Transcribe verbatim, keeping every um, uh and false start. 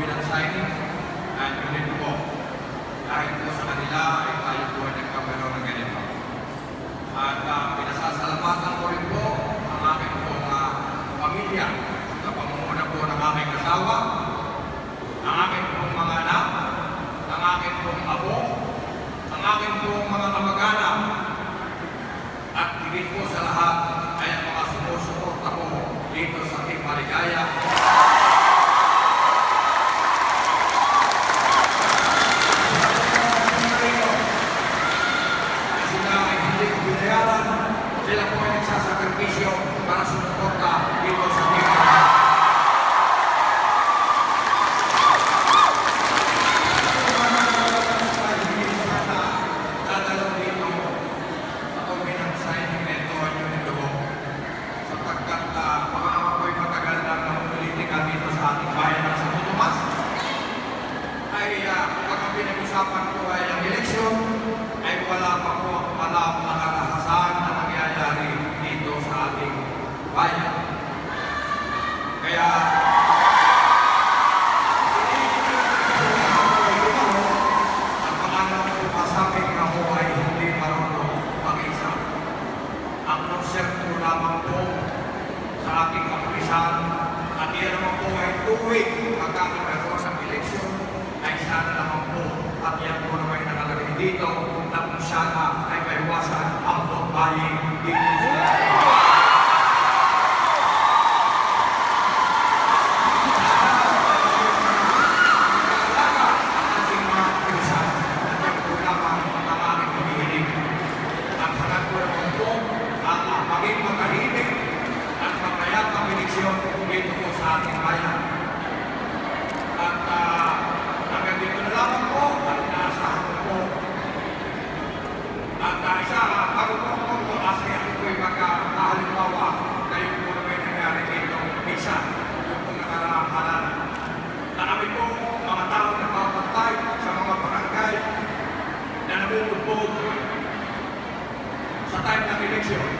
pinag-signing at yun po. Dahil po sa kanila ay tayo po ay nagkakaroon ng ganito. At uh, pinasasalamatan ko rin po ang aking pong uh, pamilya sa pamumuno po ng aking asawa, ang aking pong mga anak, ang aking pong abo, ang aking pong mga kamag-anak, at higit po sa lahat ay ang mga sumusuporta ko dito sa Team Maligaya. Sila po ay nagsasakripisyo para sumuporta dito sa Team Maligaya. Dadalaw dito ako pinag-signing nito at yun ito sapagkat baka naman po ay matagal na politika dito sa ating bayan ng Santo Tomas ay pag ang pinag-usapan ko ay ang eleksyon ay wala pa po ang alam na karahasan na nangyayari dito sa ating bayan. Kaya ang pangalan ko masabing ako ay hindi marunong mag-isa. Ang konsert ko lamang po sa ating kapulisan at yan naman po ay tuwing magkakaroon ng eleksyon ay sana naman po at yan po naman nakalagay dito na kung sana ay maiwasan ang vote buying dito sa ating mga kapulisan at yan po lamang ang aming pinihiling. Ang hanap ko naman po ang maging matahimik at mapayapang eleksyon dito po sa ating bayan. At uh, hanggang dito na lamang po at inaasahan ko po. At uh, isa, bago po ako po, asay ako po yung magkahalimbawa kayo po na may nangyari dito. Isa, yung po nakaraang halalan. Na kami po, mga tao na mapatay sa mga barangay na namumulpog sa time ng eleksyon.